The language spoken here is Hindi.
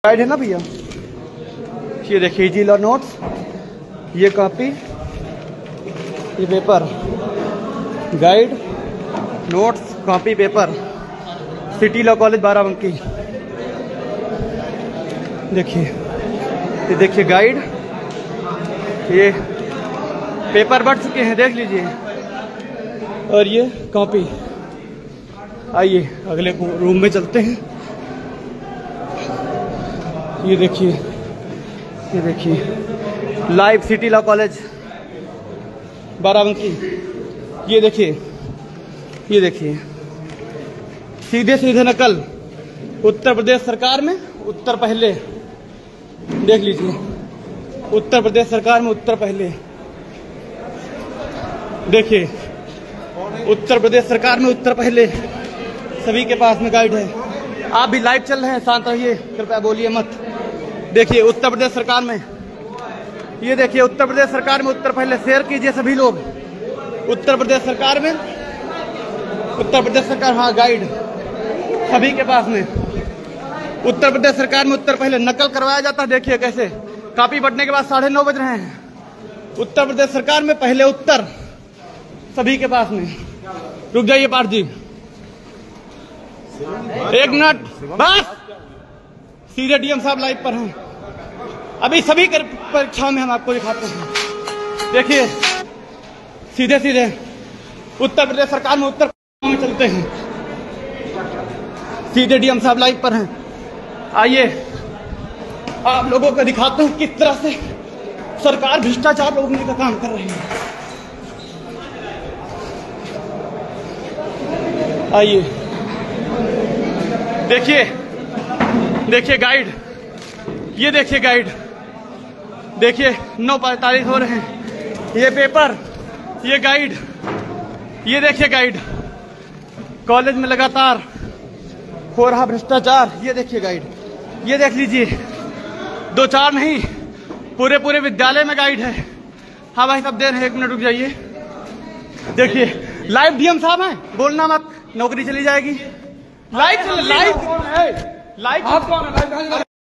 गाइड है ना भैया, ये देखिए इजी लॉ नोट्स, ये कॉपी, ये paper, guide, notes, copy, paper, city law college Barabanki. देखिए, ये देखिए गाइड, ये पेपर बढ़ चुके हैं, देख लीजिए, और ये कॉपी। आइए अगले रूम में चलते हैं। ये देखिए, ये देखिए live city law college Barabanki. ये देखिए, ये देखिए सीधे सीधे नकल उत्तर प्रदेश सरकार में उत्तर पहले, देख लीजिए उत्तर प्रदेश सरकार में उत्तर पहले। देखिए उत्तर प्रदेश सरकार में उत्तर पहले, सभी के पास में गाइड है। आप भी लाइव चल रहे हैं, शांत रहिए, कृपया बोलिए मत। देखिए उत्तर प्रदेश सरकार में, ये देखिए उत्तर प्रदेश सरकार में उत्तर पहले, शेयर कीजिए सभी लोग। उत्तर प्रदेश सरकार में, उत्तर प्रदेश सरकार, हाँ गाइड सभी के पास में। उत्तर प्रदेश सरकार में उत्तर पहले नकल करवाया जाता है। देखिए कैसे कॉपी बढ़ने के बाद 9:30 बज रहे हैं। उत्तर प्रदेश सरकार में पहले उत्तर, सभी के पास में। रुक जाइए पाठ जी, 1 मिनट बस। सीधे डीएम साहब लाइव पर हैं, अभी सभी परीक्षाओं में हम आपको दिखाते हैं। देखिए सीधे सीधे उत्तर प्रदेश सरकार में उत्तर में चलते हैं। सीधे डीएम साहब लाइव पर हैं। आइए आप लोगों को दिखाते हैं किस तरह से सरकार भ्रष्टाचार रोकने का काम कर रही है। आइए देखिए, देखिए गाइड, ये देखिए गाइड, देखिए 9:45 हो रहे हैं। ये पेपर, ये गाइड, ये देखिए गाइड, कॉलेज में लगातार हो रहा भ्रष्टाचार। ये देखिए गाइड, ये देख लीजिए, 2-4 नहीं, पूरे पूरे विद्यालय में गाइड है। हाँ भाई साहब दे रहे हैं, 1 मिनट रुक जाइए। देखिए लाइव डीएम साहब हैं, बोलना मत, नौकरी चली जाएगी। लाइव, लाइव, लाइव, आप कौन है?